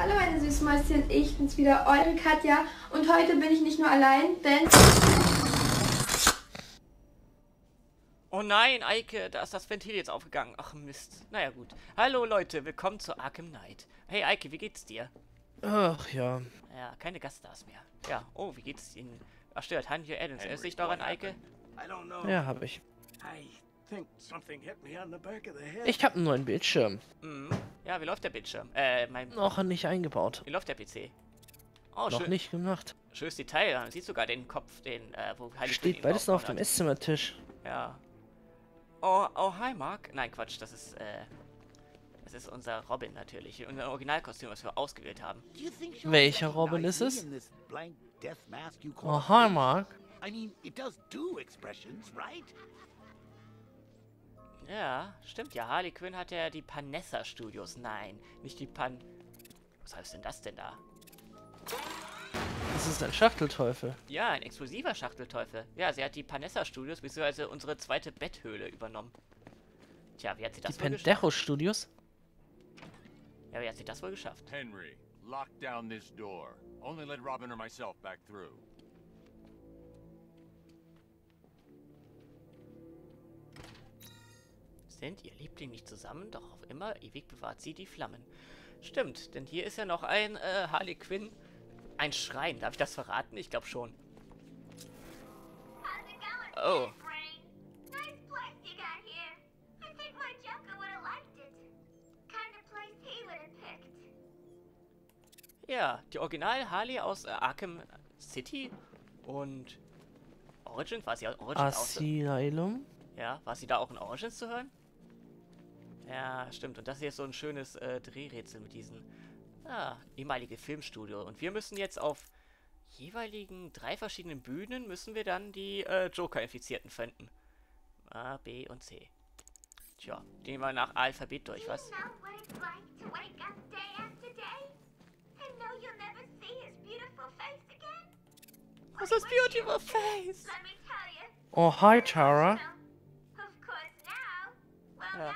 Hallo meine süßen Mäuschen, ich bin's wieder, eure Katja und heute bin ich nicht nur allein, denn... Oh nein, Eike, da ist das Ventil jetzt aufgegangen. Ach Mist. Naja gut. Hallo Leute, willkommen zu Arkham Knight. Hey Eike, wie geht's dir? Ach ja. Ja, keine Gaststars mehr. Ja, oh, wie geht's Ihnen? Ach stimmt, Henry Adams, erinnerst du dich daran, Eike? Ja, hab ich. Ich hab einen neuen Bildschirm. Mhm. Ja, wie läuft der Bildschirm? Noch nicht eingebaut. Wie läuft der PC? Oh, Noch nicht gemacht. Schönes Detail, man sieht sogar den Kopf, wo Harley Steht Quinn beides noch auf aufgebaut dem Esszimmertisch. hat. Ja. Oh, hi Mark. Nein, Quatsch, das ist unser Robin natürlich. Unser Originalkostüm, was wir ausgewählt haben. Welcher Robin ist es? Oh, hi Mark. Ja, stimmt ja. Harley Quinn hat ja die Panessa Studios. Nein, nicht die Was heißt denn das denn da? Das ist ein Schachtelteufel. Ja, ein explosiver Schachtelteufel. Ja, sie hat die Panessa Studios bzw. unsere zweite Betthöhle übernommen. Tja, wie hat sie das Die wohl geschafft? Pendejo Studios? Ja, wie hat sie das wohl geschafft? Henry, lock down this door. Only let Robin or myself back through. Sind ihr Liebling nicht zusammen, doch auf immer ewig bewahrt sie die Flammen. Stimmt, denn hier ist ja noch ein Harley Quinn, ein Schrein. Darf ich das verraten? Ich glaube schon. Oh. Ja, die Original Harley aus Arkham City und Origin, war sie aus Origin Asylum? Ja, war sie da auch in Origins zu hören? Ja, stimmt. Und das hier ist so ein schönes Drehrätsel mit diesen ehemalige Filmstudio. Und wir müssen jetzt auf jeweiligen 3 verschiedenen Bühnen müssen wir dann die Joker-Infizierten finden. A, B und C. Tja, gehen wir nach Alphabet durch, was? Was ist beautiful face? Oh, hi Tara. Ja.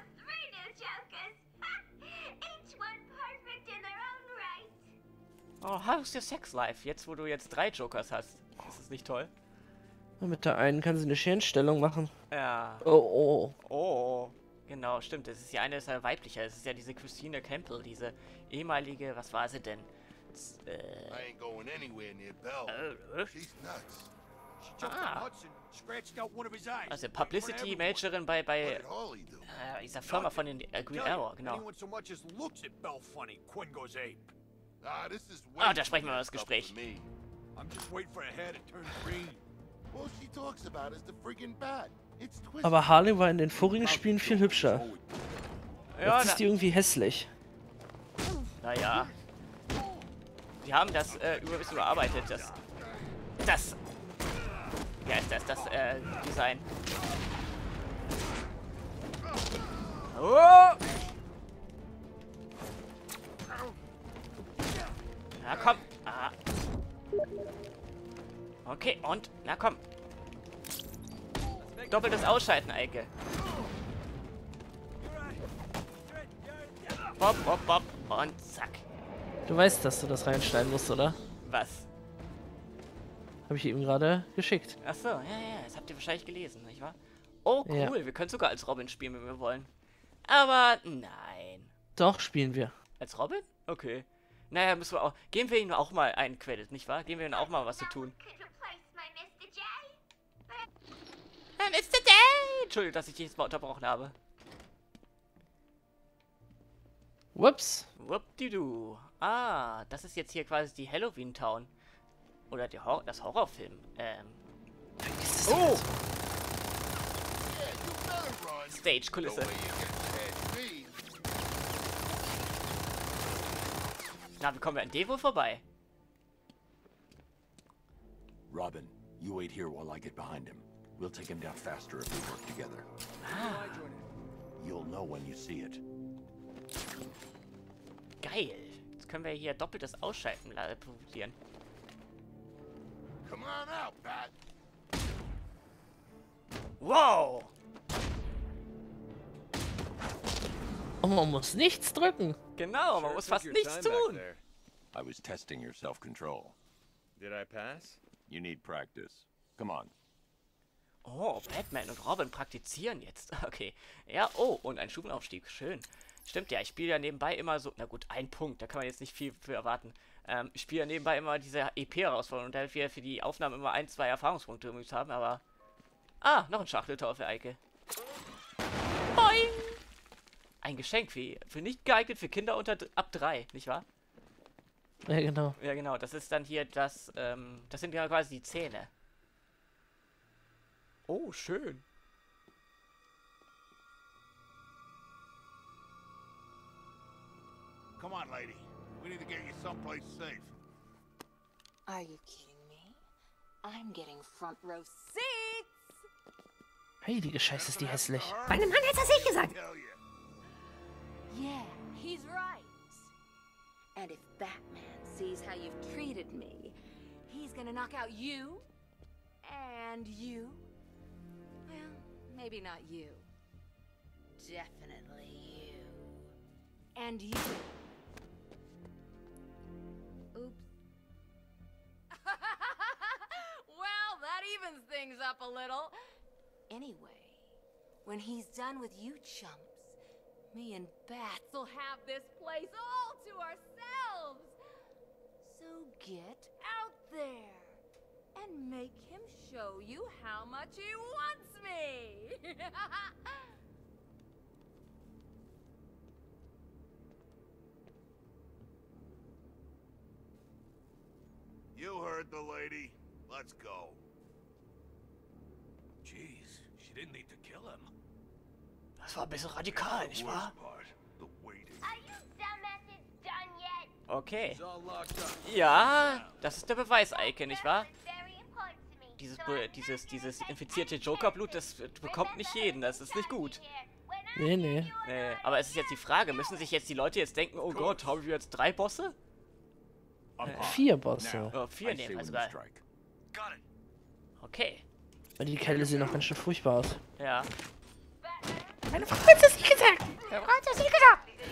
Oh, how's your sex life? Jetzt, wo du jetzt 3 Jokers hast. Ist das nicht toll? Mit der einen kann sie eine Scherenstellung machen. Ja. Oh, oh. Oh, genau, stimmt. Das ist ja eine, ist ja weiblicher. Das ist ja diese Christina Campbell, diese ehemalige, was war sie denn? I ain't going anywhere near Belle. She's nuts. She jumped on Hudson, scratched out one of his eyes. Also Publicity Managerin bei What did Harley do? dieser Firma von den Green Arrow, genau. Anyone so much as looks at Belle funny, Quinn goes ape. This is Ah, da sprechen wir mal das Gespräch. I'm just waiting for her hair to turn green. All she talks about is the friggin' bat. It's twisted. Aber Harley war in den vorigen Spielen viel hübscher. Ja, Jetzt ist die irgendwie hässlich. naja. Die haben das überarbeitet, das ja, ist das Design. Oh! Na komm. Ah. Okay, und? Na komm. Doppeltes Ausschalten, Eike. Bop, bop, bop. Und zack. Du weißt, dass du das reinschneiden musst, oder? Was? Habe ich ihm gerade geschickt. Achso, ja, das habt ihr wahrscheinlich gelesen, nicht wahr? Oh, cool. Ja. Wir können sogar als Robin spielen, wenn wir wollen. Aber nein. Doch, spielen wir. Als Robin? Okay. Naja, müssen wir auch. Geben wir ihm auch mal einen Credit, nicht wahr? Geben wir ihm auch mal was zu tun. Mr. J! Entschuldigung, dass ich dich jetzt mal unterbrochen habe. Whoops. Whoop-de-doo. Ah, das ist jetzt hier quasi die Halloween Town. Oder das Horrorfilm. Oh! Stage-Kulisse. Na, wie kommen wir an dem wohl vorbei? Robin, you wait here while I get behind him. We'll take him down faster if we work together. You'll know when you see it. Geil. Jetzt können wir hier doppeltes Ausschalten probieren. Come on out, bat. Wow! Und man muss nichts drücken. Genau, man muss fast nichts tun. I was testing your self-control. Did I pass? You need practice. Come on. Oh, Batman und Robin praktizieren jetzt. Okay. Ja, oh, und ein Stufenaufstieg. Schön. Stimmt ja, ich spiele ja nebenbei immer so... Na gut, ein Punkt, da kann man jetzt nicht viel für erwarten. Ich spiele ja nebenbei immer diese EP-Herausforderung und damit wir für die Aufnahmen immer 1, 2 Erfahrungspunkte übrigens haben, aber... Ah, noch ein Schachteltor für Eike. Boing! Ein Geschenk für nicht geeignet für Kinder ab 3, nicht wahr? Ja, genau. Ja, genau. Das ist dann hier das, das sind ja quasi die Zähne. Oh, schön. Come on, lady. We need to get you someplace safe. Are you kidding me? I'm getting front row seats! Heilige Scheiße, ist die hässlich. Meinem Mann hat's das nicht gesagt! Yeah, he's right. And if Batman sees how you've treated me, he's gonna knock out you and you. Well, maybe not you. Definitely you. And you. Oops. Well, that evens things up a little. Anyway, when he's done with you chumps, me and Bats will have this place all to ourselves. So get out there and make him show you how much he wants me. You heard the lady. Let's go. Jeez, she didn't need to kill him. Das war ein bisschen radikal, nicht wahr? The waiting. Are you dumbasses done yet? Okay. It's all locked up. Ja, das ist der Beweis, Eike, nicht wahr? Very important to me. Dieses infizierte Joker-Blut, das bekommt nicht jeden, das ist nicht gut. Nee, nee. Nee, aber es ist jetzt die Frage, müssen sich jetzt die Leute jetzt denken, oh Gott, haben wir jetzt 3 Bosse? 4 Bosse. Oh, 4 nehmen wir sogar. Okay. Weil die Kerle sehen noch ganz schön furchtbar aus. Ja. Meine Frau hat das nicht gesagt! Meine Frau hat das nicht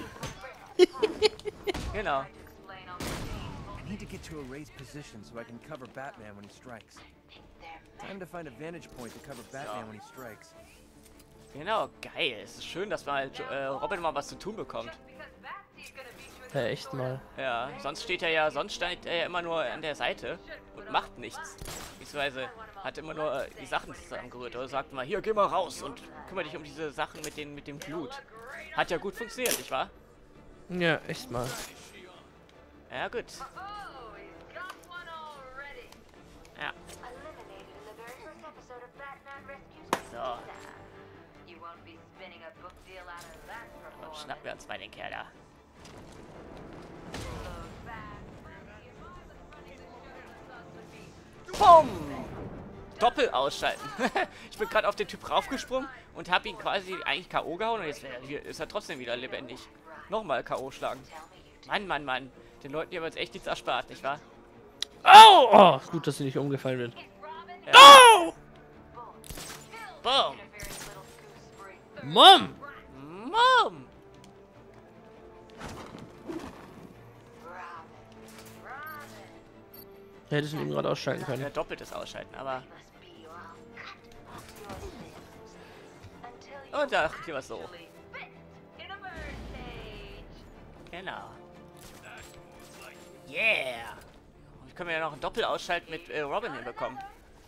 gesagt! Genau. I need to get to a raised position so I can cover Batman when he strikes. Time to find a vantage point to cover Batman when he strikes. Genau, geil. Es ist schön, dass mal Robin mal was zu tun bekommt. Ja, echt mal. Ja, sonst steht er ja immer nur an der Seite und macht nichts. Beziehungsweise hat immer nur die Sachen zusammengerührt. Oder sagt mal, hier, geh mal raus und kümmere dich um diese Sachen mit dem Blut. Hat ja gut funktioniert, nicht wahr? Ja, echt mal. Ja, gut. Ja. So. Und schnappen wir uns mal den Kerl da. Bumm! Doppel ausschalten. Ich bin gerade auf den Typ raufgesprungen und habe ihn quasi eigentlich K.O. gehauen und jetzt ist er trotzdem wieder lebendig. Nochmal K.O. schlagen. Mann, Mann, Mann. Den Leuten hier wird jetzt echt nichts erspart, nicht wahr? Au! Oh, gut, dass sie nicht umgefallen wird. Ja. Au! Boom! Mom! Mom! Hättest du ihn gerade ausschalten Ja, können. doppeltes Ausschalten, aber... Und da hier was so. Genau. Yeah! Und können wir ja noch ein Doppelausschalten mit Robin hinbekommen.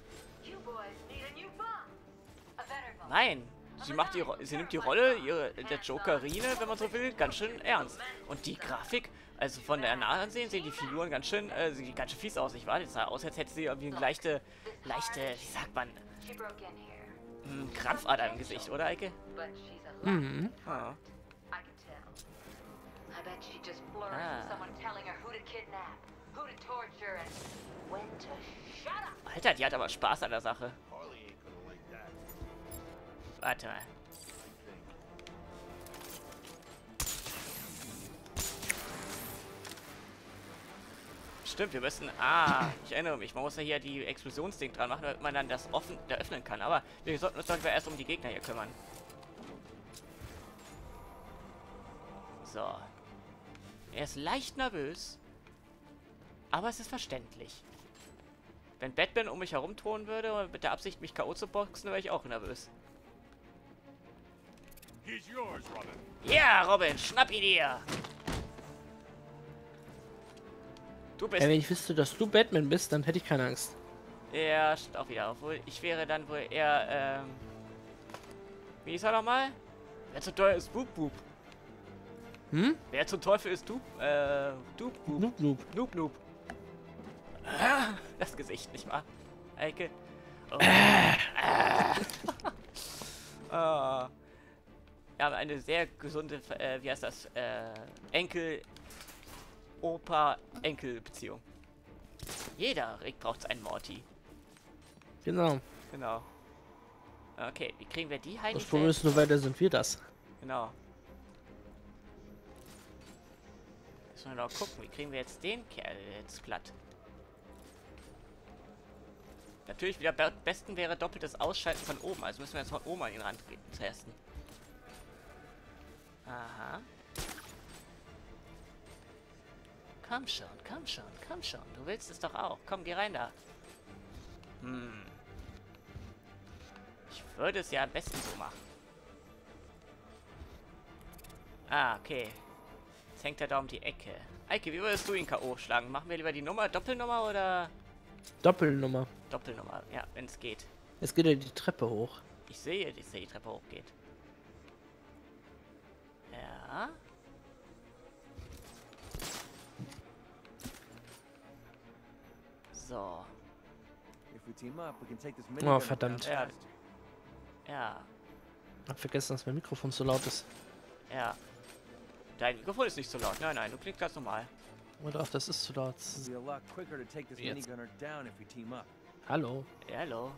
Nein! Sie nimmt die Rolle der Jokerine, wenn man so will, ganz schön ernst. Und die Grafik, also von der nahen Ansehen, sehen die Figuren ganz schön fies aus, nicht wahr? Das sah aus, als hätte sie irgendwie eine leichte, wie sagt man, Krampfader im Gesicht, oder, Eike? Mhm. Ah. Alter, die hat aber Spaß an der Sache. Warte mal. Stimmt, wir müssen... Ah, ich erinnere mich. Man muss ja hier die Explosionsding dran machen, damit man dann das öffnen kann. Aber wir sollten uns doch erst um die Gegner hier kümmern. So. Er ist leicht nervös. Aber es ist verständlich. Wenn Batman um mich herumtouren würde, mit der Absicht, mich K.O. zu boxen, wäre ich auch nervös. Ja, Robin, schnapp ihn dir! Du bist... Wenn ich wüsste, dass du Batman bist, dann hätte ich keine Angst. Ja, stimmt auch wieder. Obwohl, ich wäre dann wohl eher, wie ist er nochmal? Wer zum Teufel ist Boop Boop? Hm? Wer zum Teufel ist Doop? Doop Boop. Noob Noob. Noob Noob. Das Gesicht, nicht wahr? Eike. Oh. Oh. Wir haben eine sehr gesunde, wie heißt das? Opa-Enkel-Beziehung. Jeder Rick braucht einen Morty. Genau. Genau. Okay, wie kriegen wir die Das Heilige? Problem ist, nur weiter sind wir das. Genau. Müssen wir noch gucken, wie kriegen wir jetzt den Kerl jetzt platt? Natürlich wieder besten wäre doppeltes Ausschalten von oben. Also müssen wir jetzt von oben an ihn ran testen. Aha. Komm schon, komm schon, komm schon. Du willst es doch auch. Komm, geh rein da. Ich würde es ja am besten so machen. Ah, okay. Jetzt hängt er da um die Ecke. Eike, wie würdest du ihn K.O. schlagen? Machen wir lieber die Nummer, Doppelnummer oder... Doppelnummer. Doppelnummer, ja, wenn es geht. Jetzt geht er die Treppe hoch. Ich sehe, dass die Treppe hochgeht. Ja. So. Oh, verdammt. Ja. Ja. Hab vergessen, dass mein Mikrofon so laut ist. Ja. Dein Mikrofon ist nicht so laut. Nein, nein, du klingst ganz normal. Oder auf, das ist zu laut. Jetzt. Hallo. Ja, hallo.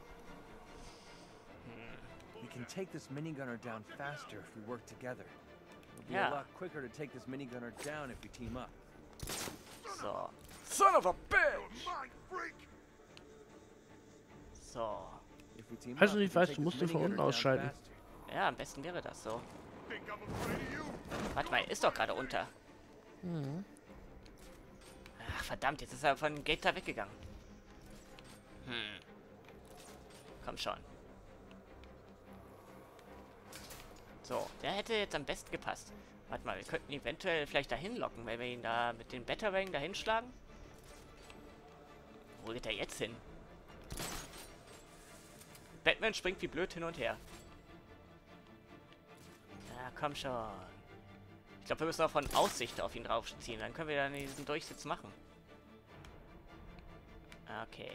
We can take this minigunner down faster if we work together. It'll be Yeah. a lot quicker to take this minigunner down if we team up. So. Son of a bitch! So. If we team Also up, we ich can weiß, take du musst this ihn von unten minigunner down ausschalten. faster. Ja, am besten wäre das so. Warte mal, er ist doch gerade unter. Mhm. Ach, verdammt, jetzt ist er von dem Gate da weggegangen. Komm schon. So, der hätte jetzt am besten gepasst. Warte mal, wir könnten ihn eventuell vielleicht dahin locken, wenn wir ihn da mit dem Batarang dahin schlagen. Wo geht er jetzt hin? Batman springt wie blöd hin und her. Ja, komm schon. Ich glaube, wir müssen auch von Aussicht auf ihn draufziehen. Dann können wir dann diesen Durchsitz machen. Okay.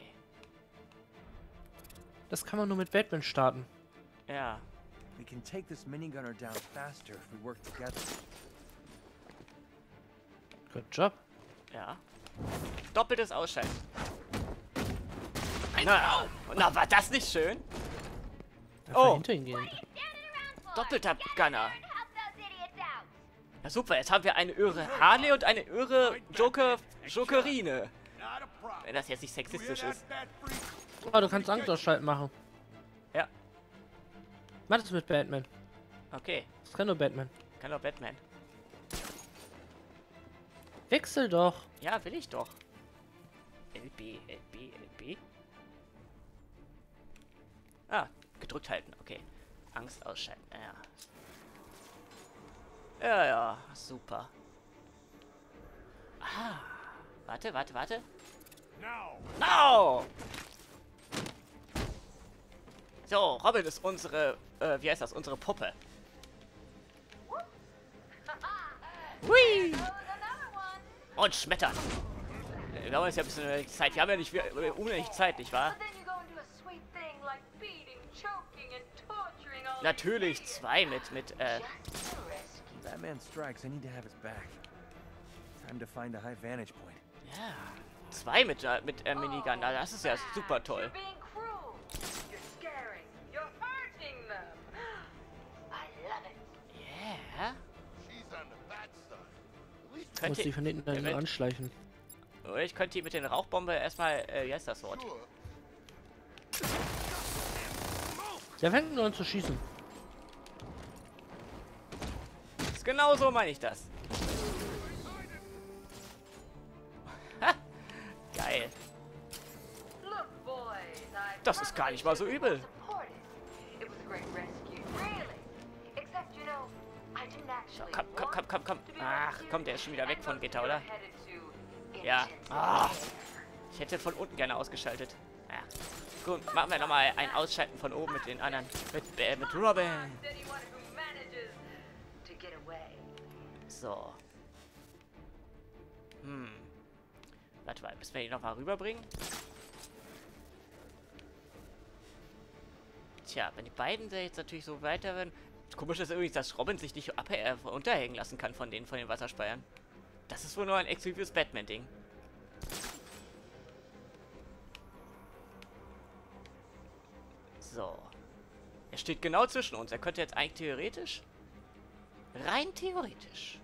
Das kann man nur mit Batman starten. Ja. We can take this minigunner down faster if we work together. Good job. Ja. Doppeltes Ausschalten. Na, war das nicht schön? Einfach Oh. hinter ihn gehen. Doppelter Gunner. Ja, super, jetzt haben wir eine irre Harley und eine irre Jokerine. Wenn das jetzt nicht sexistisch ist. Oh, du kannst Angstausschalten machen. Ja. Mach das mit Batman. Okay, Das kann nur Batman. kann doch Batman. Wechsel doch. Ja, will ich doch. LB, LB, LB. Ah, gedrückt halten, okay. Angst ausschalten, ja. Ja, ja, super. Ah, warte, warte, warte. No! So, Robin ist unsere, wie heißt das, unsere Puppe. Hui! Und schmettern. Wir haben jetzt ja ein bisschen Zeit. Wir haben ja nicht unendlich Zeit, nicht wahr? Natürlich 2 mit Batman strikes, I need to have his back. Time to find a high vantage point. ja, 2 mit Minigun. Das ist ja super toll. Yeah. Ich muss die von hinten dann anschleichen. Oder ich könnte die mit den Rauchbombe erstmal, wie heißt das Wort? Der fängt nur an zu schießen. Genau so meine ich das. Das ist gar nicht mal so übel. So, komm. Ach, komm, der ist schon wieder weg von Gitter, oder? Ja. Ah, ich hätte von unten gerne ausgeschaltet. Ja. Gut, machen wir nochmal ein Ausschalten von oben mit den anderen. Mit Robin. So. Warte mal, müssen wir ihn nochmal rüberbringen? Tja, wenn die beiden da jetzt natürlich so weiter werden. Komisch ist übrigens, dass Robin sich nicht unterhängen lassen kann von den Wasserspeiern. Das ist wohl nur ein exklusives Batman-Ding. So. Er steht genau zwischen uns. Er könnte jetzt eigentlich theoretisch... Rein theoretisch.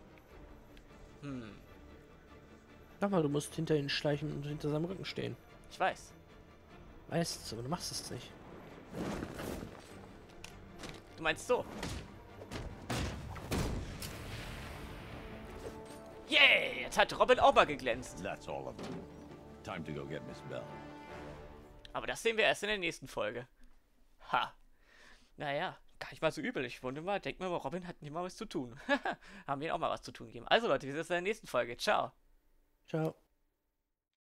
Sag mal, du musst hinter ihn schleichen und hinter seinem Rücken stehen. Ich weiß. Weißt du, aber du machst es nicht. Du meinst so? Yay! Jetzt hat Robin auch mal geglänzt. That's all of them. Time to go get Miss Bell. Aber das sehen wir erst in der nächsten Folge. Ha. Naja, gar nicht mal so übel. Ich wundere mal, denk mal, Robin hat nicht mal was zu tun. Haben wir ihm auch mal was zu tun gegeben. Also Leute, wir sehen uns in der nächsten Folge. Ciao. Ciao.